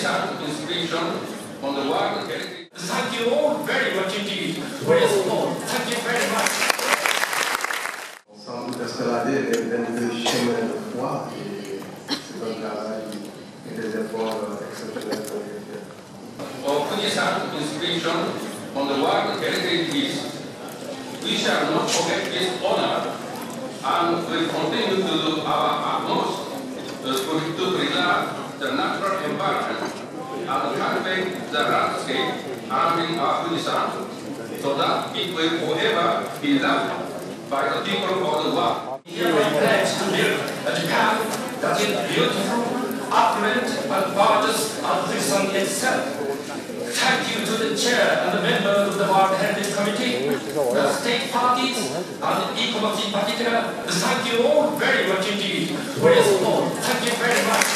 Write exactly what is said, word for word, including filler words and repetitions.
Buddhist inspiration on the World Heritage. Thank you all very much indeed for your support. Thank you very much. Sans doute escalader les vingt-deux chemins de foi et c'est un travail et des efforts exceptionnels qu'on a fait. Of Buddhist inspiration on the World Heritage List. We shall not forget this honor and will continue to do our utmost to, to preserve the natural environment and cultivate the landscape surrounding our Buddhism so that it will forever be loved by the people of the world. Here we pledge to build a Japan that is beautiful, opulent, and gorgeous as the sun itself. Thank you to the chair and the members of the World Heritage Committee, the state parties, and ECOMOS in particular. Thank you all very much indeed for your support. Thank you very much.